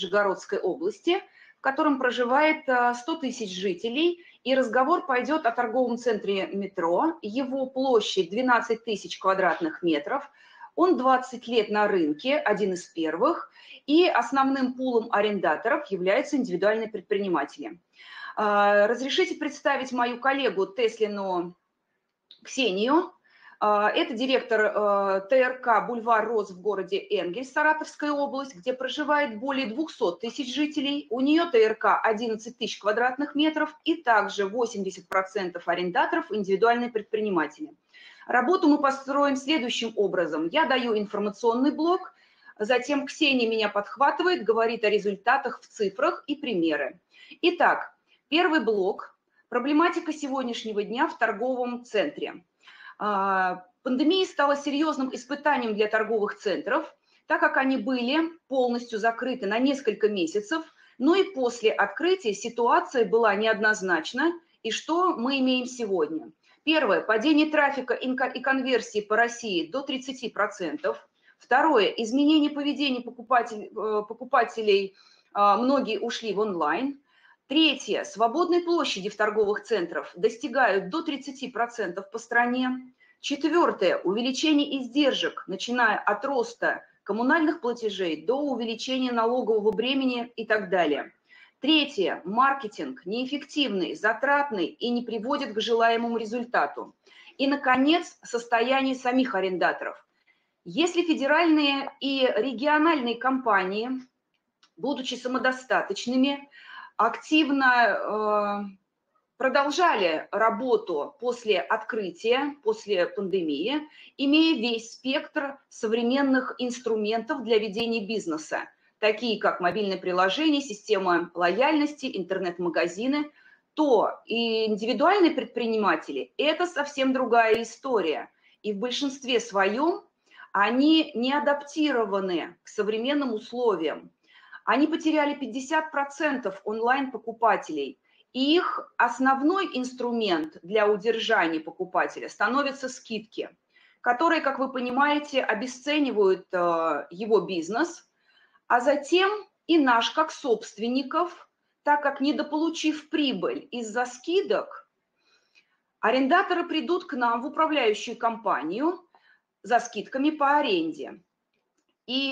Нижегородской области, в котором проживает 100 тысяч жителей, и разговор пойдет о торговом центре «Метро». Его площадь 12 тысяч квадратных метров. Он 20 лет на рынке, один из первых, и основным пулом арендаторов являются индивидуальные предприниматели. Разрешите представить мою коллегу Теслину Ксению. Это директор ТРК «Бульвар Рос» в городе Энгельс, Саратовская область, где проживает более 200 тысяч жителей. У нее ТРК 11 тысяч квадратных метров и также 80% арендаторов индивидуальные предприниматели. Работу мы построим следующим образом. Я даю информационный блок, затем Ксения меня подхватывает, говорит о результатах в цифрах и примеры. Итак, первый блок – проблематика сегодняшнего дня в торговом центре. Пандемия стала серьезным испытанием для торговых центров, так как они были полностью закрыты на несколько месяцев, но и после открытия ситуация была неоднозначна. И что мы имеем сегодня? Первое – падение трафика и конверсии по России до 30%. Второе – изменение поведения покупателей, многие ушли в онлайн. Третье – свободные площади в торговых центрах достигают до 30% по стране. Четвертое – увеличение издержек, начиная от роста коммунальных платежей до увеличения налогового бремени и так далее. Третье – маркетинг неэффективный, затратный и не приводит к желаемому результату. И, наконец, состояние самих арендаторов. Если федеральные и региональные компании, будучи самодостаточными, активно продолжали работу после открытия, после пандемии, имея весь спектр современных инструментов для ведения бизнеса, такие как мобильное приложение, система лояльности, интернет-магазины, то и индивидуальные предприниматели – это совсем другая история. И в большинстве своем они не адаптированы к современным условиям. Они потеряли 50% онлайн-покупателей. И их основной инструмент для удержания покупателя становятся скидки, которые, как вы понимаете, обесценивают его бизнес, а затем и наш как собственников, так как недополучив прибыль из-за скидок, арендаторы придут к нам в управляющую компанию за скидками по аренде. И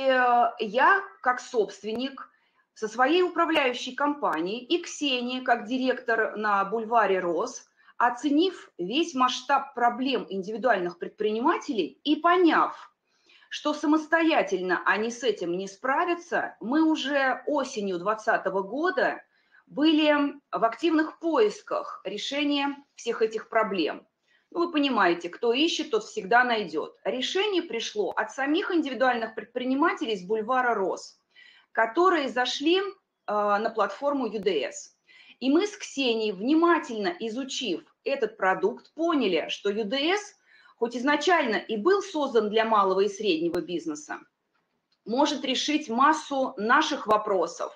я как собственник со своей управляющей компанией и Ксения как директор на бульваре Рос, оценив весь масштаб проблем индивидуальных предпринимателей и поняв, что самостоятельно они с этим не справятся, мы уже осенью 2020 года были в активных поисках решения всех этих проблем. Ну, вы понимаете, кто ищет, тот всегда найдет. Решение пришло от самих индивидуальных предпринимателей с бульвара Рос, которые зашли на платформу UDS. И мы с Ксенией, внимательно изучив этот продукт, поняли, что UDS, хоть изначально и был создан для малого и среднего бизнеса, может решить массу наших вопросов.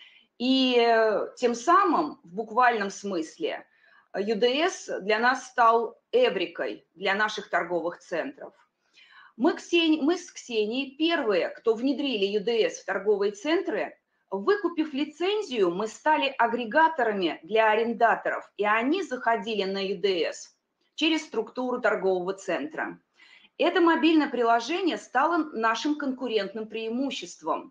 И тем самым, в буквальном смысле, UDS для нас стал эврикой для наших торговых центров. Мы с Ксенией первые, кто внедрили UDS в торговые центры. Выкупив лицензию, мы стали агрегаторами для арендаторов, и они заходили на UDS через структуру торгового центра. Это мобильное приложение стало нашим конкурентным преимуществом.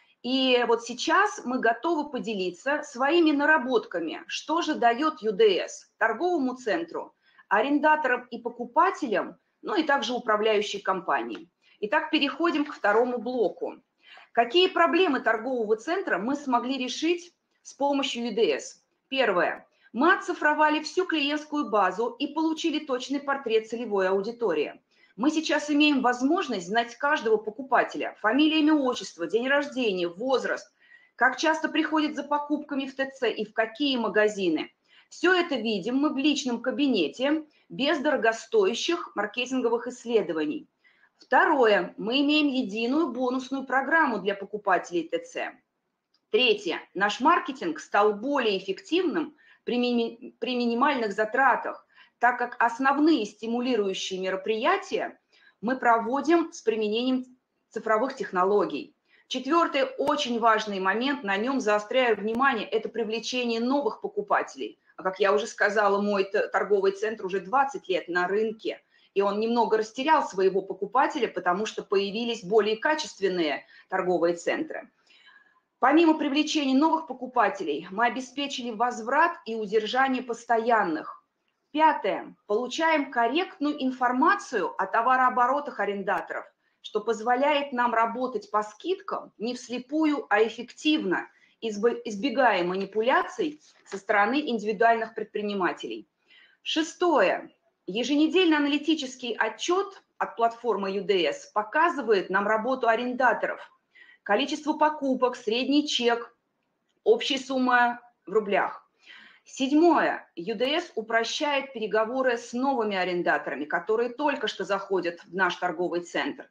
И вот сейчас мы готовы поделиться своими наработками, что же дает UDS торговому центру, арендаторам и покупателям, ну и также управляющей компании. Итак, переходим к второму блоку. Какие проблемы торгового центра мы смогли решить с помощью UDS? Первое. Мы оцифровали всю клиентскую базу и получили точный портрет целевой аудитории. Мы сейчас имеем возможность знать каждого покупателя, фамилия, имя, отчество, день рождения, возраст, как часто приходит за покупками в ТЦ и в какие магазины. Все это видим мы в личном кабинете без дорогостоящих маркетинговых исследований. Второе. Мы имеем единую бонусную программу для покупателей ТЦ. Третье. Наш маркетинг стал более эффективным при минимальных затратах, так как основные стимулирующие мероприятия мы проводим с применением цифровых технологий. Четвертый очень важный момент, на нем заостряю внимание, это привлечение новых покупателей. А как я уже сказала, мой торговый центр уже 20 лет на рынке, и он немного растерял своего покупателя, потому что появились более качественные торговые центры. Помимо привлечения новых покупателей, мы обеспечили возврат и удержание постоянных. Пятое. Получаем корректную информацию о товарооборотах арендаторов, что позволяет нам работать по скидкам не вслепую, а эффективно, избегая манипуляций со стороны индивидуальных предпринимателей. Шестое. Еженедельный аналитический отчет от платформы UDS показывает нам работу арендаторов, количество покупок, средний чек, общая сумма в рублях. Седьмое. UDS упрощает переговоры с новыми арендаторами, которые только что заходят в наш торговый центр,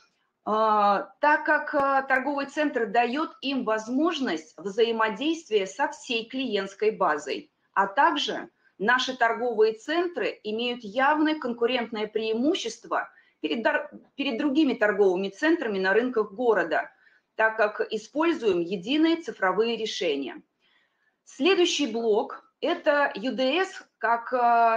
так как торговый центр дает им возможность взаимодействия со всей клиентской базой, а также наши торговые центры имеют явное конкурентное преимущество перед другими торговыми центрами на рынках города, так как используем единые цифровые решения. Следующий блок – это UDS, как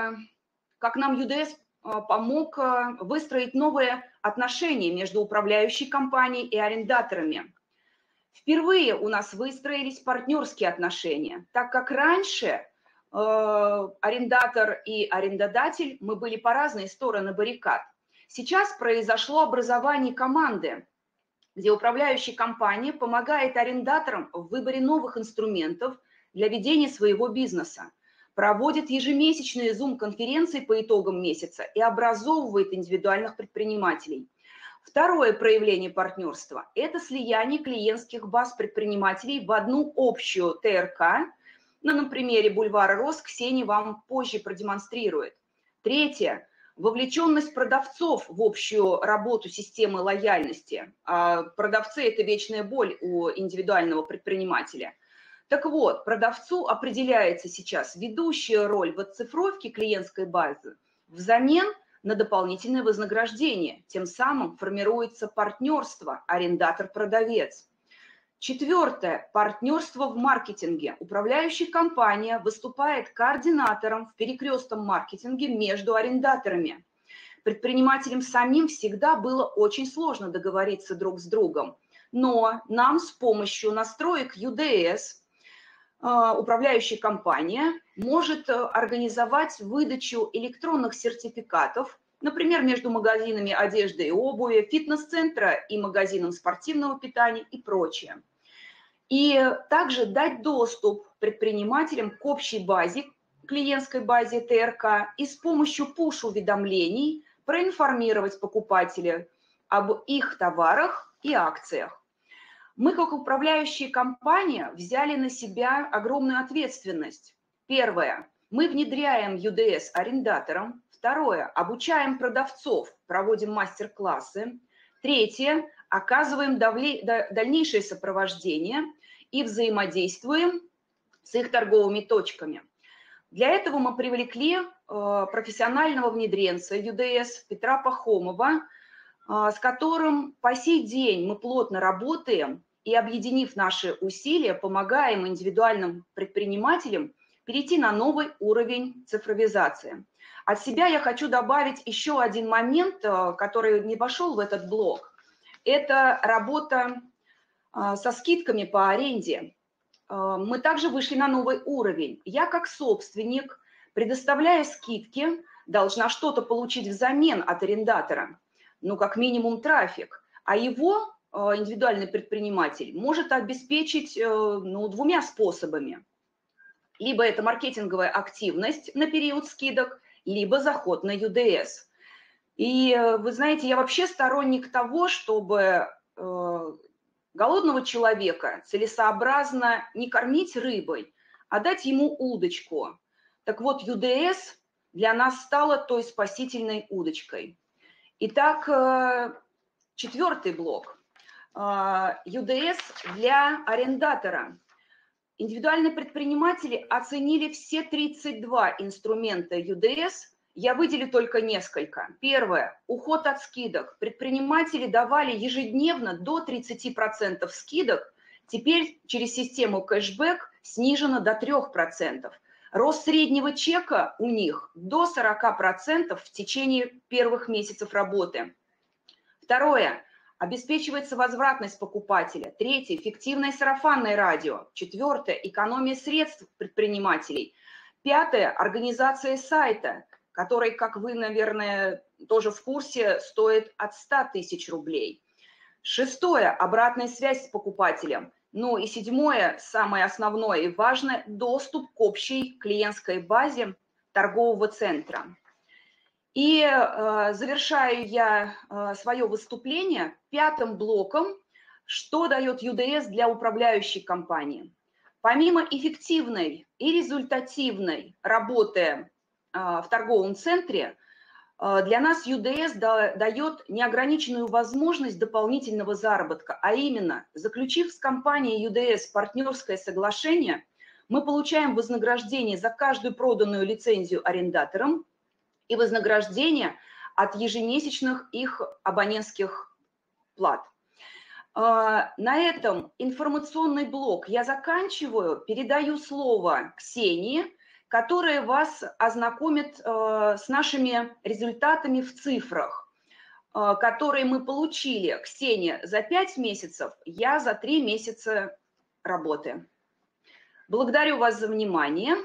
нам UDS помог выстроить новые отношения между управляющей компанией и арендаторами. Впервые у нас выстроились партнерские отношения, так как раньше арендатор и арендодатель, мы были по разные стороны баррикад. Сейчас произошло образование команды, где управляющая компания помогает арендаторам в выборе новых инструментов для ведения своего бизнеса, проводит ежемесячные Zoom-конференции по итогам месяца и образовывает индивидуальных предпринимателей. Второе проявление партнерства – это слияние клиентских баз предпринимателей в одну общую ТРК. На примере бульвара Рос Ксения вам позже продемонстрирует. Третье – вовлеченность продавцов в общую работу системы лояльности. Продавцы – это вечная боль у индивидуального предпринимателя. Так вот, продавцу определяется сейчас ведущая роль в оцифровке клиентской базы взамен на дополнительное вознаграждение. Тем самым формируется партнерство арендатор-продавец. Четвертое. Партнерство в маркетинге. Управляющая компания выступает координатором в перекрестном маркетинге между арендаторами. Предпринимателям самим всегда было очень сложно договориться друг с другом, но нам с помощью настроек UDS управляющая компания может организовать выдачу электронных сертификатов, например, между магазинами одежды и обуви, фитнес-центра и магазином спортивного питания и прочее. И также дать доступ предпринимателям к общей базе, клиентской базе ТРК, и с помощью пуш-уведомлений проинформировать покупателя об их товарах и акциях. Мы, как управляющая компания, взяли на себя огромную ответственность. Первое. Мы внедряем UDS арендаторам. Второе. Обучаем продавцов, проводим мастер-классы. Третье. Оказываем дальнейшее сопровождение и взаимодействуем с их торговыми точками. Для этого мы привлекли профессионального внедренца UDS Петра Пахомова, с которым по сей день мы плотно работаем и, объединив наши усилия, помогаем индивидуальным предпринимателям перейти на новый уровень цифровизации. От себя я хочу добавить еще один момент, который не вошел в этот блок. Это работа со скидками по аренде. Мы также вышли на новый уровень. Я, как собственник, предоставляя скидки, должна что-то получить взамен от арендатора. Ну, как минимум трафик, а его индивидуальный предприниматель может обеспечить двумя способами. Либо это маркетинговая активность на период скидок, либо заход на UDS. И вы знаете, я вообще сторонник того, чтобы голодного человека целесообразно не кормить рыбой, а дать ему удочку. Так вот, UDS для нас стала той спасительной удочкой. Итак, четвертый блок. UDS для арендатора. Индивидуальные предприниматели оценили все 32 инструмента UDS Я выделю только несколько. Первое. Уход от скидок. Предприниматели давали ежедневно до 30% скидок. Теперь через систему кэшбэк снижено до 3%. Рост среднего чека у них до 40% в течение первых месяцев работы. Второе. Обеспечивается возвратность покупателя. Третье. Эффективное сарафанное радио. Четвертое. Экономия средств предпринимателей. Пятое. Организация сайта, который, как вы, наверное, тоже в курсе, стоит от 100 тысяч рублей. Шестое. Обратная связь с покупателем. Ну и седьмое, самое основное и важное, доступ к общей клиентской базе торгового центра. И завершаю я свое выступление пятым блоком, что дает UDS для управляющей компании. Помимо эффективной и результативной работы в торговом центре, для нас UDS дает неограниченную возможность дополнительного заработка, а именно, заключив с компанией UDS партнерское соглашение, мы получаем вознаграждение за каждую проданную лицензию арендаторам и вознаграждение от ежемесячных их абонентских плат. На этом информационный блок я заканчиваю, передаю слово Ксении, которая вас ознакомит с нашими результатами в цифрах, которые мы получили, Ксения, за 5 месяцев, я за 3 месяца работы. Благодарю вас за внимание.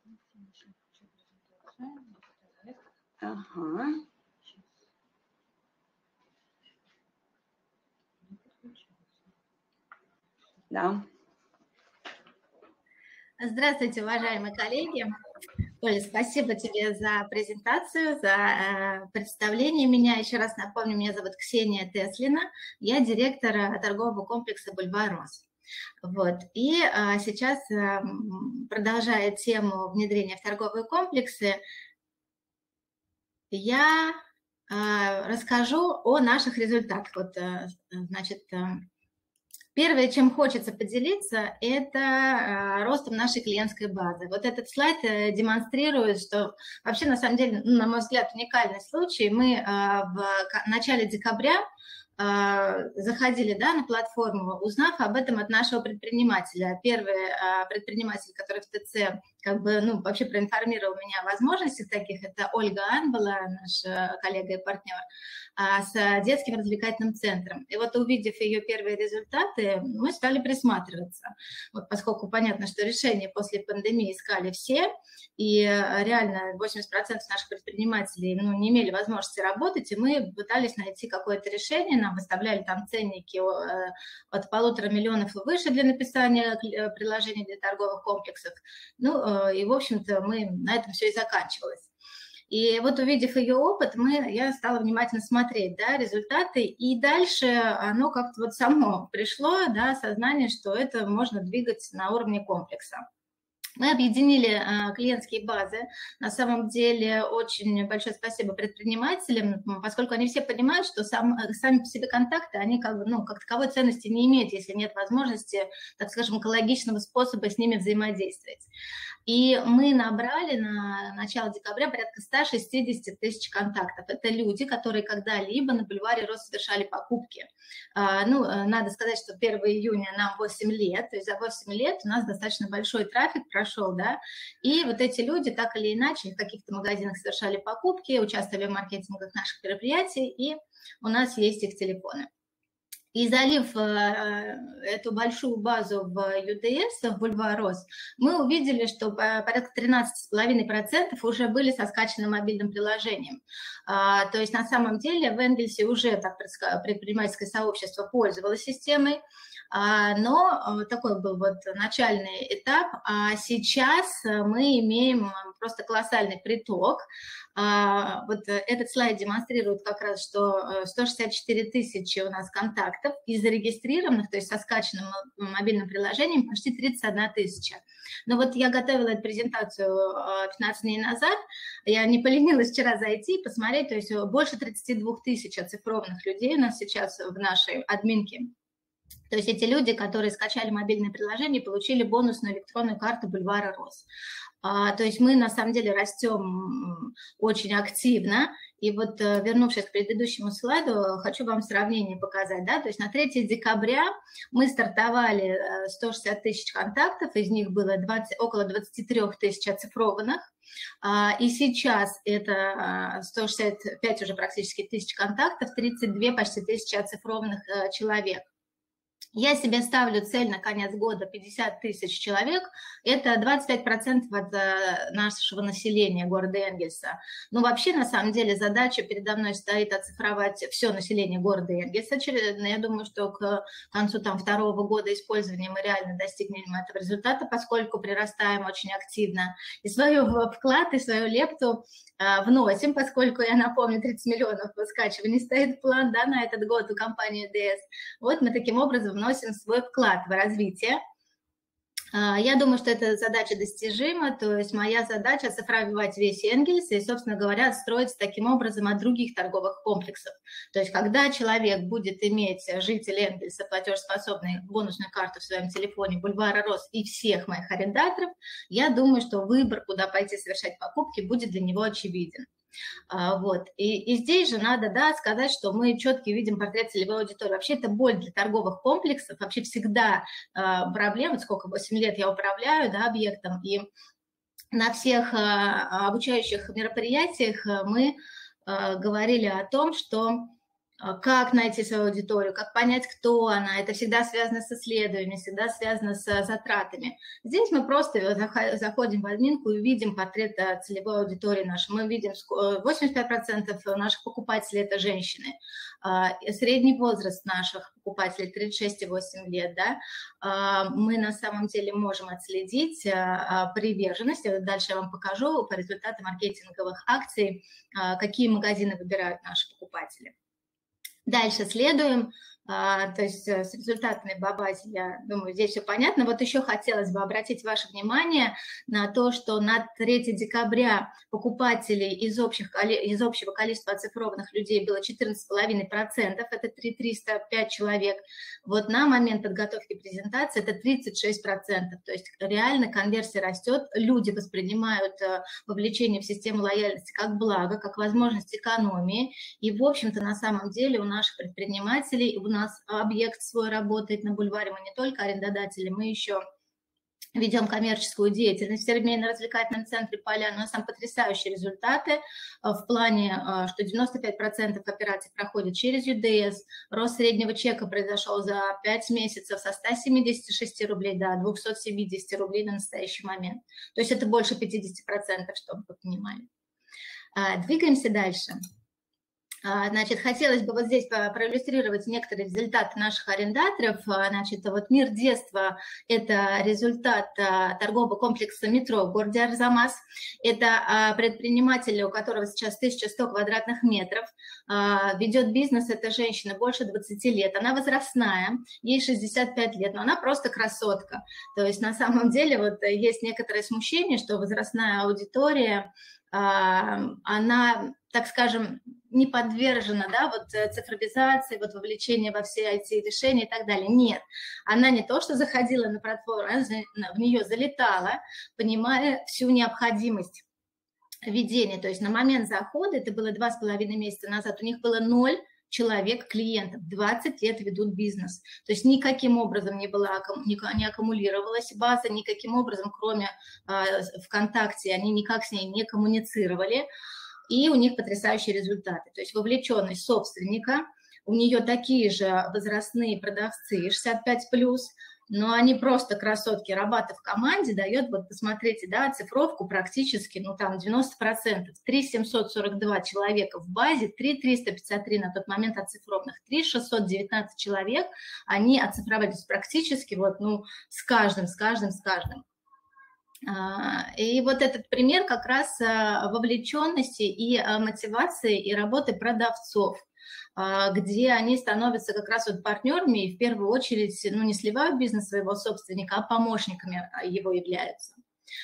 Ага. Да. Здравствуйте, уважаемые коллеги. Оля, спасибо тебе за презентацию, за представление меня. Еще раз напомню, меня зовут Ксения Теслина, я директор торгового комплекса «Бульвар Рос». Вот. И сейчас, продолжая тему внедрения в торговые комплексы, я расскажу о наших результатах. Вот, значит, первое, чем хочется поделиться, это ростом нашей клиентской базы. Вот этот слайд демонстрирует, что вообще, на самом деле, на мой взгляд, уникальный случай. Мы в начале декабря заходили, да, на платформу, узнав об этом от нашего предпринимателя. Первый предприниматель, который в ТЦ как бы, ну, вообще проинформировал меня о возможностях таких, это Ольга Ан была, наш коллега и партнер, с детским развлекательным центром. И вот, увидев ее первые результаты, мы стали присматриваться. Вот, поскольку понятно, что решения после пандемии искали все, и реально 80% наших предпринимателей, ну, не имели возможности работать, и мы пытались найти какое-то решение, нам выставляли там ценники от 1,5 миллиона и выше для написания приложений для торговых комплексов. Ну, и, в общем-то, мы на этом все и заканчивалось. И вот, увидев ее опыт, я стала внимательно смотреть, да, результаты, и дальше оно как-то вот само пришло, да, сознание, что это можно двигать на уровне комплекса. Мы объединили клиентские базы. На самом деле очень большое спасибо предпринимателям, поскольку они все понимают, что сами по себе контакты, они как бы, ну, как таковой ценности не имеют, если нет возможности, так скажем, экологичного способа с ними взаимодействовать. И мы набрали на начало декабря порядка 160 тысяч контактов. Это люди, которые когда-либо на бульваре Рос совершали покупки. Ну, надо сказать, что 1 июня нам 8 лет, то есть за 8 лет у нас достаточно большой трафик прошел, да, и вот эти люди так или иначе в каких-то магазинах совершали покупки, участвовали в маркетинговых наших мероприятий, и у нас есть их телефоны. И залив эту большую базу в UDS, в Бульвар Рос, мы увидели, что порядка 13,5% уже были со скачанным мобильным приложением. То есть на самом деле в Энгельсе уже так предпринимательское сообщество пользовалось системой, но такой был вот начальный этап, а сейчас мы имеем просто колоссальный приток. Вот этот слайд демонстрирует как раз, что 164 тысячи у нас контактов и зарегистрированных, то есть со скачанным мобильным приложением, почти 31 тысяча. Но вот я готовила эту презентацию 15 дней назад, я не поленилась вчера зайти и посмотреть, то есть больше 32 тысяч оцифрованных людей у нас сейчас в нашей админке. То есть эти люди, которые скачали мобильное приложение, получили бонусную электронную карту Бульвара Рос. То есть мы на самом деле растем очень активно. И вот, вернувшись к предыдущему слайду, хочу вам сравнение показать. Да? То есть на 3 декабря мы стартовали 160 тысяч контактов, из них было около 23 тысяч оцифрованных. И сейчас это 165 уже практически тысяч контактов, 32 почти тысячи оцифрованных человек. Я себе ставлю цель на конец года 50 тысяч человек, это 25% от нашего населения города Энгельса. Но вообще, на самом деле, задача передо мной стоит оцифровать все население города Энгельса. Я думаю, что к концу второго года использования мы реально достигнем этого результата, поскольку прирастаем очень активно. И свой вклад, и свою лепту вносим, поскольку, я напомню, 30 миллионов скачиваний стоит план, да, на этот год у компании ДС. Вот мы таким образом вносим свой вклад в развитие. Я думаю, что эта задача достижима, то есть моя задача оцифровать весь Энгельс и, собственно говоря, строить таким образом от других торговых комплексов. То есть когда человек будет иметь, житель Энгельса, платежеспособную бонусную карту в своем телефоне Бульвара Рос и всех моих арендаторов, я думаю, что выбор, куда пойти совершать покупки, будет для него очевиден. Вот. И здесь же надо, да, сказать, что мы четко видим портрет целевой аудитории. Вообще это боль для торговых комплексов, вообще всегда проблема, сколько, 8 лет я управляю, да, объектом, и на всех обучающих мероприятиях мы говорили о том, что как найти свою аудиторию, как понять, кто она. Это всегда связано с исследованиями, всегда связано с затратами. Здесь мы просто заходим в админку и видим портрет целевой аудитории нашей. Мы видим 85% наших покупателей – это женщины. Средний возраст наших покупателей – 36,8 лет. Да? Мы на самом деле можем отследить приверженность. Дальше я вам покажу по результатам маркетинговых акций, какие магазины выбирают наши покупатели. Дальше следуем, то есть с результатами по базе, я думаю, здесь все понятно. Вот еще хотелось бы обратить ваше внимание на то, что на 3 декабря покупателей из общего количества оцифрованных людей было 14,5%, это 3305 человек. Вот на момент подготовки презентации это 36%, то есть реально конверсия растет, люди воспринимают вовлечение в систему лояльности как благо, как возможность экономии, и в общем-то на самом деле у наших предпринимателей, у нас объект свой работает на бульваре, мы не только арендодатели, мы еще ведем коммерческую деятельность в семейно-развлекательном центре «Поляна». У нас там потрясающие результаты в плане, что 95% операций проходят через ЮДС, рост среднего чека произошел за 5 месяцев со 176 рублей до 270 рублей на настоящий момент. То есть это больше 50%, чтобы вы понимали. Двигаемся дальше. Значит, хотелось бы вот здесь проиллюстрировать некоторые результаты наших арендаторов. Значит, вот «Мир детства» – это результат торгового комплекса «Метро» в городе Арзамас. Это предприниматель, у которого сейчас 1100 квадратных метров. Ведет бизнес эта женщина больше 20 лет. Она возрастная, ей 65 лет, но она просто красотка. То есть на самом деле вот есть некоторое смущение, что возрастная аудитория, она, так скажем, не подвержена, да, вот цифровизации, вот вовлечению во все IT-решения и так далее. Нет, она не то, что заходила на платформу, она в нее залетала, понимая всю необходимость ведения. То есть на момент захода, это было 2,5 месяца назад, у них было 0 человек, клиентов, 20 лет ведут бизнес. То есть никаким образом не аккумулировалась база, никаким образом, кроме ВКонтакте, они никак с ней не коммуницировали. И у них потрясающие результаты. То есть вовлеченность собственника, у нее такие же возрастные продавцы, 65+, но они просто красотки. Работа в команде дает, вот посмотрите, да, оцифровку практически, ну там 90%. 3742 человека в базе, 3353 на тот момент оцифрованных, 3619 человек, они оцифровались практически вот, ну, с каждым. И вот этот пример как раз вовлеченности и мотивации и работы продавцов, где они становятся как раз вот партнерами и в первую очередь, ну, не сливают бизнес своего собственника, а помощниками его являются.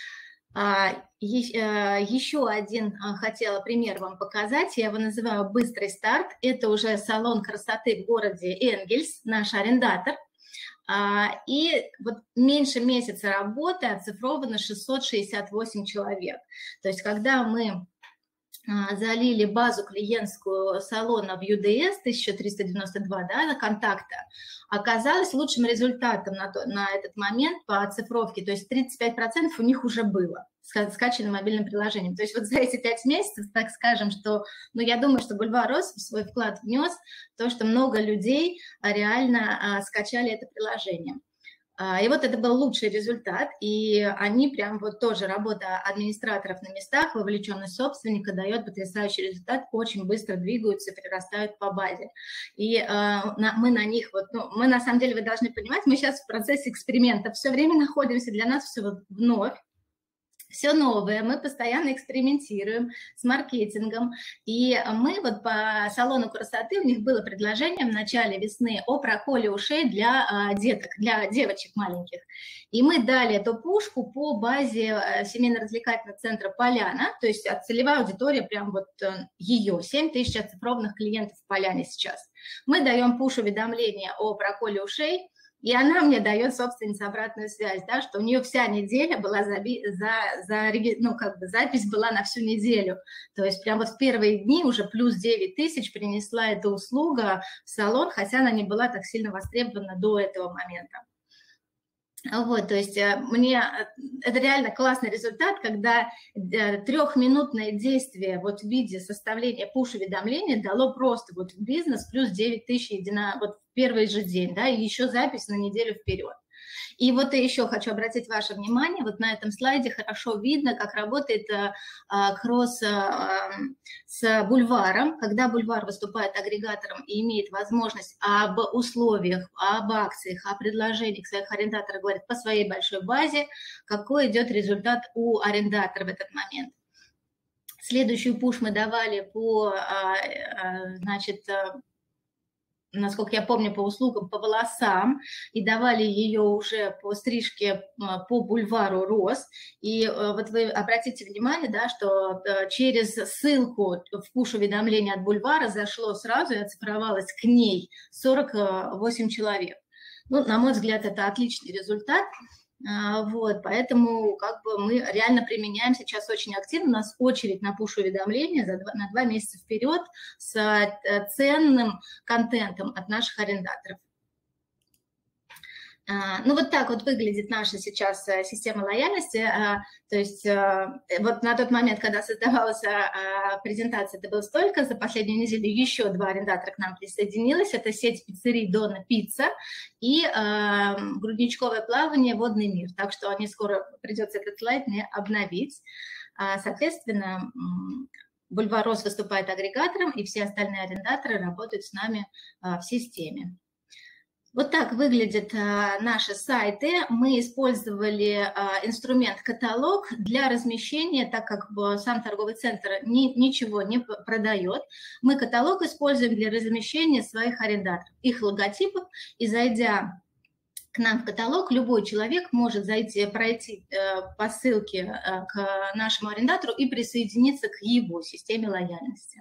Еще один хотела пример вам показать, я его называю «Быстрый старт». Это уже салон красоты в городе Энгельс, наш арендатор. И вот меньше месяца работы оцифровано 668 человек. То есть когда мы залили базу клиентскую салона в UDS 1392, да, на контакта, оказалось лучшим результатом на этот момент по оцифровке, то есть 35% у них уже было скачано мобильным приложением. То есть вот за эти 5 месяцев, так скажем, что, ну, я думаю, что Boulevard Rose в свой вклад внес то, что много людей реально скачали это приложение. И вот это был лучший результат, и они прям вот тоже, работа администраторов на местах, вовлеченность собственника дает потрясающий результат, очень быстро двигаются, прирастают по базе. И мы на них, вот, ну, мы на самом деле, вы должны понимать, мы сейчас в процессе эксперимента все время находимся, для нас все вновь, все новое, мы постоянно экспериментируем с маркетингом, и мы вот по салону красоты, у них было предложение в начале весны о проколе ушей для деток, для девочек маленьких, и мы дали эту пушку по базе семейно-развлекательного центра «Поляна», то есть целевая аудитория, прям вот ее, 7 тысяч оцифрованных клиентов в «Поляне» сейчас. Мы даем пуш-уведомление о проколе ушей, и она мне дает, собственница, обратную связь, да, что у нее вся неделя была запись была на всю неделю. То есть прям вот в первые дни уже плюс 9 тысяч принесла эта услуга в салон, хотя она не была так сильно востребована до этого момента. Вот, то есть мне это реально классный результат, когда 3-минутное действие вот в виде составления пуш-уведомления дало просто вот в бизнес плюс 9 тысяч вот в первый же день, да, и еще запись на неделю вперед. И вот еще хочу обратить ваше внимание, вот на этом слайде хорошо видно, как работает кросс с Бульваром, когда Бульвар выступает агрегатором и имеет возможность об условиях, об акциях, о предложениях своих арендаторов, говорит по своей большой базе, какой идет результат у арендатора в этот момент. Следующую пуш мы давали по, значит, насколько я помню, по услугам, по волосам, и давали ее уже по стрижке по Бульвару Рос. И вот вы обратите внимание, да, что через ссылку в пуш-уведомление от Бульвара зашло сразу и оцифровалось к ней 48 человек. Ну, на мой взгляд, это отличный результат. Вот, поэтому как бы мы реально применяем сейчас очень активно. У нас очередь на пуш-уведомления на 2 месяца вперед с ценным контентом от наших арендаторов. Ну, вот так вот выглядит наша сейчас система лояльности. То есть вот на тот момент, когда создавалась презентация, это было столько, за последнюю неделю еще 2 арендатора к нам присоединилось. Это сеть пиццерий Дона Пицца и грудничковое плавание «Водный мир». Так что они скоро придется этот слайд мне обновить. Соответственно, Boulevard Rose выступает агрегатором, и все остальные арендаторы работают с нами в системе. Вот так выглядят наши сайты. Мы использовали инструмент каталог для размещения, так как сам торговый центр ничего не продает. Мы каталог используем для размещения своих арендаторов, их логотипов, и зайдя к нам в каталог, любой человек может пройти по ссылке к нашему арендатору и присоединиться к его системе лояльности.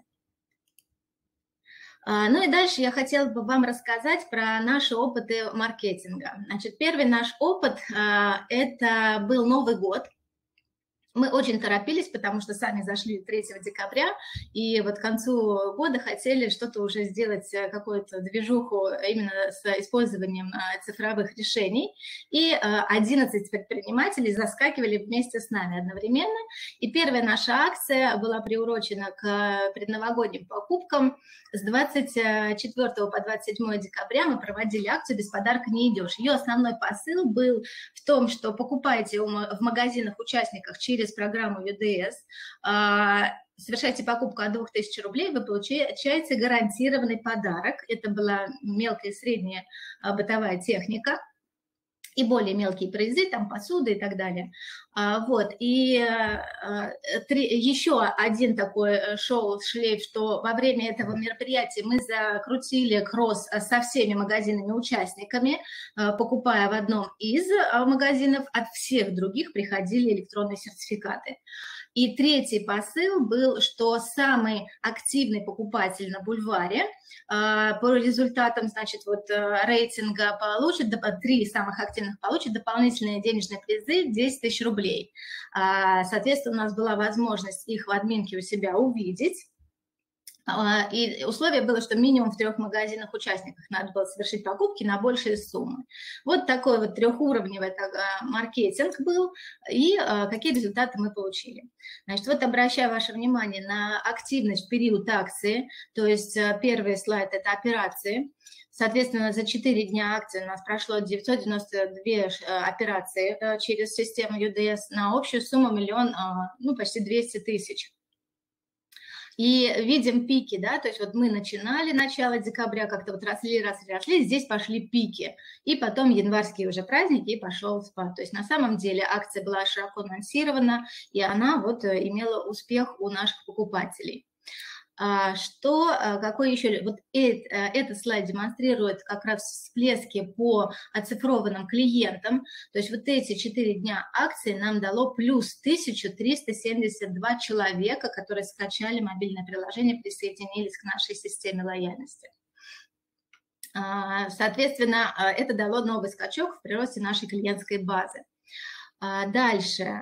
Ну и дальше я хотела бы вам рассказать про наши опыты маркетинга. Значит, первый наш опыт – это был Новый год. Мы очень торопились, потому что сами зашли 3 декабря, и вот к концу года хотели что-то уже сделать, какую-то движуху именно с использованием цифровых решений. И 11 предпринимателей заскакивали вместе с нами одновременно. И первая наша акция была приурочена к предновогодним покупкам. С 24 по 27 декабря мы проводили акцию «Без подарка не идешь». Ее основной посыл был в том, что покупайте в магазинах-участниках через программу UDS, совершаете покупку от 2000 рублей, вы получаете гарантированный подарок. Это была мелкая и средняя бытовая техника и более мелкие призы, там посуда и так далее. Вот. И еще один такой шоу-шлейф, что во время этого мероприятия мы закрутили кросс со всеми магазинами-участниками, покупая в одном из магазинов, от всех других приходили электронные сертификаты. И третий посыл был, что самый активный покупатель на бульваре по результатам, значит, вот рейтинга получит, 3 самых активных получат дополнительные денежные призы 10 тысяч рублей. Соответственно, у нас была возможность их в админке у себя увидеть. И условие было, что минимум в 3 магазинах участниках надо было совершить покупки на большие суммы. Вот такой вот 3-уровневый маркетинг был, и какие результаты мы получили. Значит, вот обращаю ваше внимание на активность в период акции, то есть первый слайд – это операции. Соответственно, за 4 дня акции у нас прошло 992 операции через систему UDS на общую сумму почти 200 тысяч. И видим пики, да, то есть вот мы начинали начало декабря, как-то вот росли, здесь пошли пики, и потом январские уже праздники, и пошел спад. То есть на самом деле акция была широко анонсирована, и она вот имела успех у наших покупателей. Какой еще? Вот этот слайд демонстрирует как раз всплески по оцифрованным клиентам. То есть вот эти 4 дня акции нам дало плюс 1372 человека, которые скачали мобильное приложение, присоединились к нашей системе лояльности. Соответственно, это дало новый скачок в приросте нашей клиентской базы. Дальше,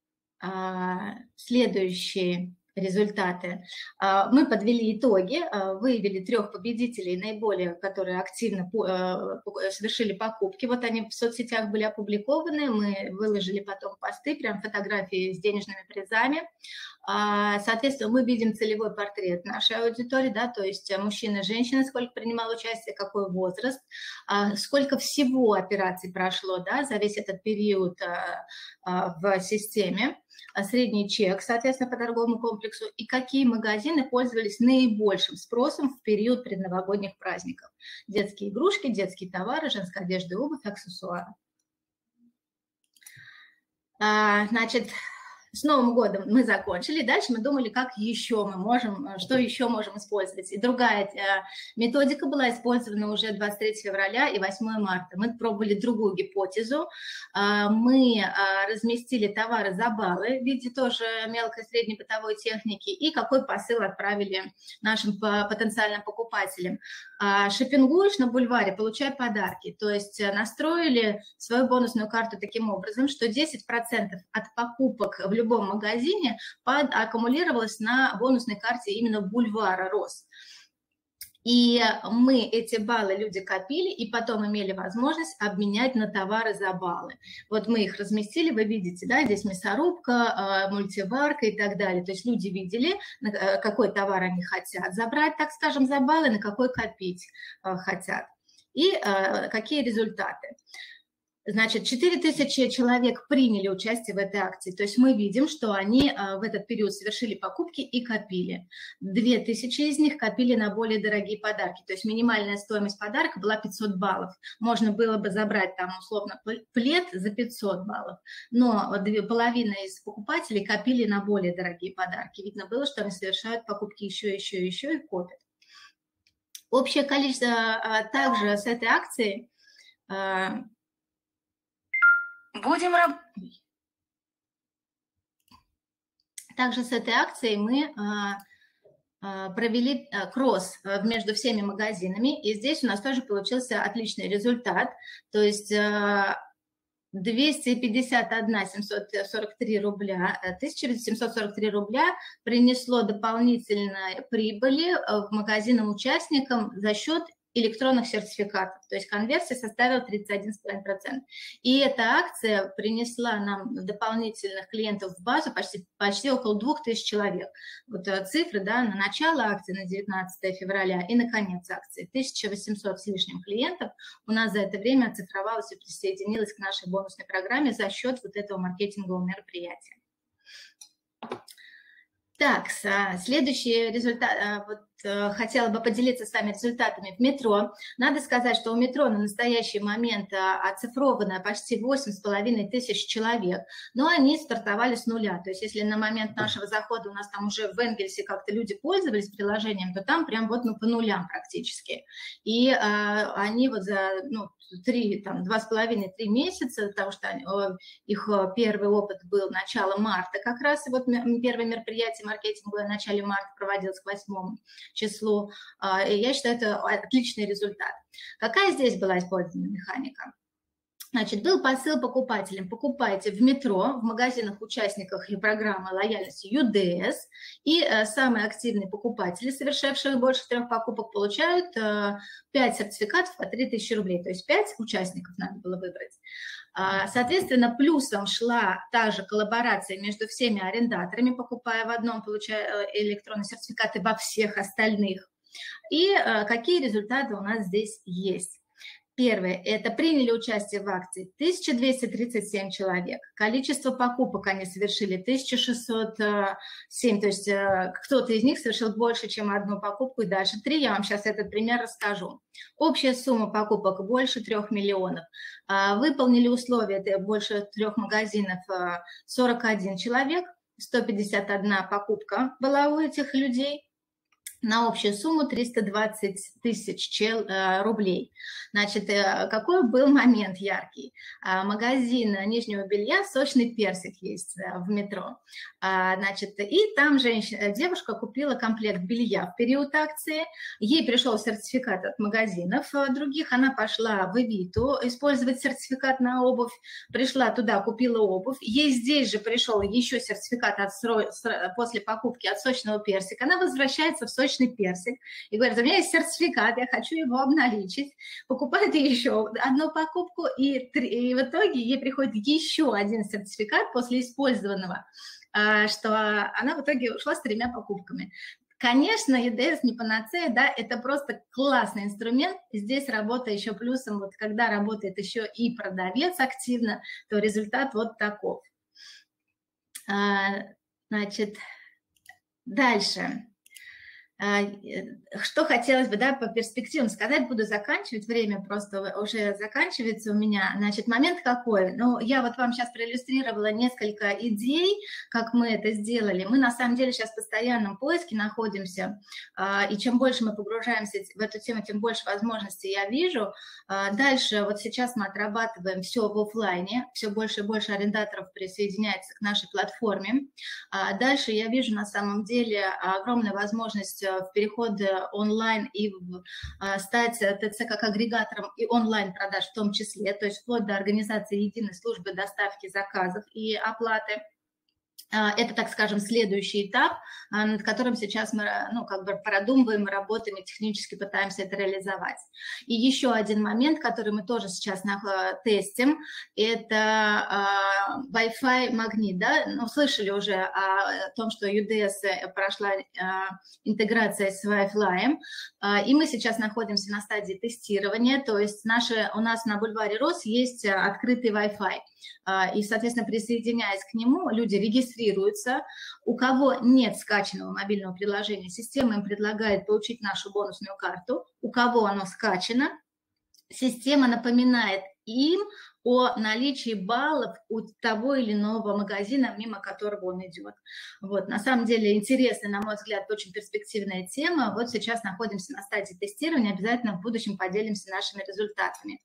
следующие результаты. Мы подвели итоги, выявили 3 победителей, наиболее, которые активно совершили покупки. Вот они в соцсетях были опубликованы, мы выложили потом посты, прям фотографии с денежными призами. Соответственно, мы видим целевой портрет нашей аудитории, да, то есть мужчины, женщины, сколько принимал участие, какой возраст, сколько всего операций прошло, да, за весь этот период в системе, средний чек, соответственно, по торговому комплексу, и какие магазины пользовались наибольшим спросом в период предновогодних праздников. Детские игрушки, детские товары, женская одежда и обувь, аксессуары. Значит, с Новым годом мы закончили, дальше мы думали, как еще мы можем, что еще можем использовать. И другая методика была использована уже 23 февраля и 8 марта. Мы пробовали другую гипотезу. Мы разместили товары за баллы в виде тоже мелкой средней бытовой техники и какой посыл отправили нашим потенциальным покупателям. Шопингуешь на бульваре, получай подарки. То есть настроили свою бонусную карту таким образом, что 10% от покупок в любом магазине аккумулировалось на бонусной карте именно бульвара РОС. И мы эти баллы люди копили и потом имели возможность обменять на товары за баллы. Вот мы их разместили, вы видите, да, здесь мясорубка, мультиварка и так далее. То есть люди видели, какой товар они хотят забрать, так скажем, за баллы, на какой копить хотят. И какие результаты. Значит, 4000 человек приняли участие в этой акции, то есть мы видим, что они в этот период совершили покупки и копили. 2000 из них копили на более дорогие подарки, то есть минимальная стоимость подарка была 500 баллов. Можно было бы забрать там условно плед за 500 баллов, но половина из покупателей копили на более дорогие подарки. Видно было, что они совершают покупки еще и копят. Общее количество также с этой акцией... Также с этой акцией мы провели кросс между всеми магазинами, и здесь у нас тоже получился отличный результат, то есть 251 743 рубля, 1743 рубля принесло дополнительной прибыли в магазинам-участникам за счет электронных сертификатов, то есть конверсия составила 31,5%. И эта акция принесла нам дополнительных клиентов в базу почти около 2000 человек. Вот цифры, да, на начало акции, на 19 февраля и на конец акции. 1800 с лишним клиентов у нас за это время оцифровалось и присоединилось к нашей бонусной программе за счет вот этого маркетингового мероприятия. Так, следующий результат, вот хотела бы поделиться с вами результатами в метро. Надо сказать, что у метро на настоящий момент оцифровано почти 8,5 тысяч человек, но они стартовали с нуля. То есть если на момент нашего захода у нас там уже в Энгельсе как-то люди пользовались приложением, то там прям вот по нулям практически. И они вот за 2,5-3 месяца, потому что их первый опыт был начало марта как раз, и вот первое мероприятие маркетинговое в начале марта проводилось к 8 числу. И я считаю, это отличный результат. Какая здесь была использована механика? Значит, был посыл покупателям: покупайте в метро, в магазинах участниках и программы лояльности UDS, и самые активные покупатели, совершившие больше 3 покупок, получают 5 сертификатов по 3000 рублей, то есть 5 участников надо было выбрать. Соответственно, плюсом шла та же коллаборация между всеми арендаторами, покупая в одном, получая электронные сертификаты во всех остальных. И какие результаты у нас здесь есть? Первое – это приняли участие в акции 1237 человек. Количество покупок они совершили 1607, то есть кто-то из них совершил больше, чем одну покупку, и дальше 3. Я вам сейчас этот пример расскажу. Общая сумма покупок больше 3 миллионов. Выполнили условия, это больше 3 магазинов, 41 человек, 151 покупка была у этих людей, на общую сумму 320 тысяч рублей. Значит, какой был момент яркий? Магазин нижнего белья «Сочный персик» есть в метро. Значит, и там девушка купила комплект белья в период акции. Ей пришел сертификат от магазинов других. Она пошла в Эвиту использовать сертификат на обувь. Пришла туда, купила обувь. Ей здесь же пришел еще сертификат после покупки от «Сочного персика». Она возвращается в «Сочный персик» и говорит: у меня есть сертификат, я хочу его обналичить. Покупает еще одну покупку, и в итоге ей приходит еще один сертификат после использованного, что она в итоге ушла с 3 покупками. Конечно, UDS не панацея, да, это просто классный инструмент. Здесь работа еще плюсом, вот когда работает еще и продавец активно, то результат вот таков. Значит, дальше. Что хотелось бы, да, по перспективам сказать, буду заканчивать, время просто уже заканчивается у меня. Значит, момент какой? Ну, я вот вам сейчас проиллюстрировала несколько идей, как мы это сделали. Мы на самом деле сейчас в постоянном поиске находимся, и чем больше мы погружаемся в эту тему, тем больше возможностей я вижу. Дальше, вот сейчас мы отрабатываем все в офлайне, все больше и больше арендаторов присоединяется к нашей платформе. Дальше я вижу на самом деле огромную возможность в переход онлайн и стать ТЦ как агрегатором и онлайн-продаж в том числе, то есть вплоть до организации единой службы доставки заказов и оплаты. Это, так скажем, следующий этап, над которым сейчас мы продумываем, работаем и технически пытаемся это реализовать. И еще один момент, который мы тоже сейчас тестим, это Wi-Fi магнит. Да? Ну, слышали уже о том, что UDS прошла интеграция с Wi-Fi, и мы сейчас находимся на стадии тестирования, то есть у нас на бульваре Рос есть открытый Wi-Fi. И, соответственно, присоединяясь к нему, люди регистрируются. У кого нет скачанного мобильного приложения, система им предлагает получить нашу бонусную карту. У кого оно скачано, система напоминает им о наличии баллов у того или иного магазина, мимо которого он идет. Вот, на самом деле интересная, на мой взгляд, очень перспективная тема. Вот сейчас находимся на стадии тестирования, обязательно в будущем поделимся нашими результатами.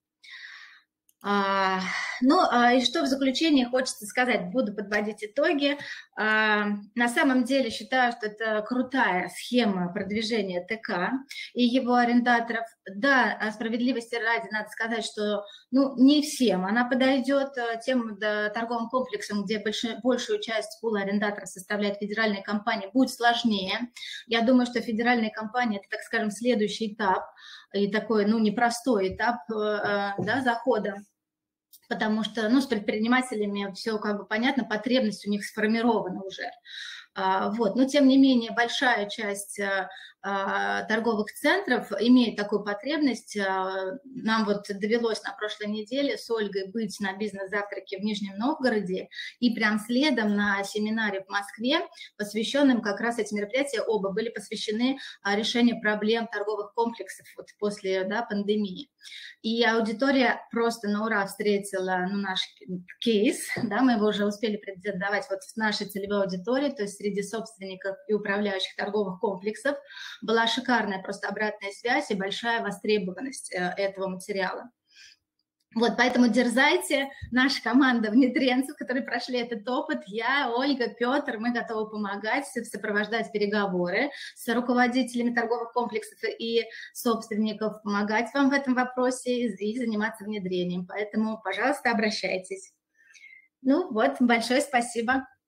И что в заключение хочется сказать, буду подводить итоги. На самом деле считаю, что это крутая схема продвижения ТК и его арендаторов. Да, справедливости ради надо сказать, что не всем она подойдет, тем торговым комплексам, где большую часть пула арендаторов составляет федеральные компании, будет сложнее. Я думаю, что федеральные компании – это, так скажем, следующий этап, и такой, непростой этап захода. Потому что, с предпринимателями все понятно, потребность у них сформирована уже. Вот. Но, тем не менее, большая часть торговых центров имеют такую потребность. Нам вот довелось на прошлой неделе с Ольгой быть на бизнес-завтраке в Нижнем Новгороде и прям следом на семинаре в Москве, посвященном как раз эти мероприятия, оба были посвящены решению проблем торговых комплексов вот после пандемии. И аудитория просто на ура встретила наш кейс, мы его уже успели презентовать вот в нашей целевой аудитории, то есть среди собственников и управляющих торговых комплексов. Была шикарная просто обратная связь и большая востребованность этого материала. Вот, поэтому дерзайте, наша команда внедренцев, которые прошли этот опыт, я, Ольга, Петр, мы готовы помогать, сопровождать переговоры с руководителями торговых комплексов и собственников, помогать вам в этом вопросе и заниматься внедрением. Поэтому, пожалуйста, обращайтесь. Ну вот, большое спасибо.